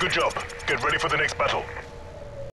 Good job. Get ready for the next battle.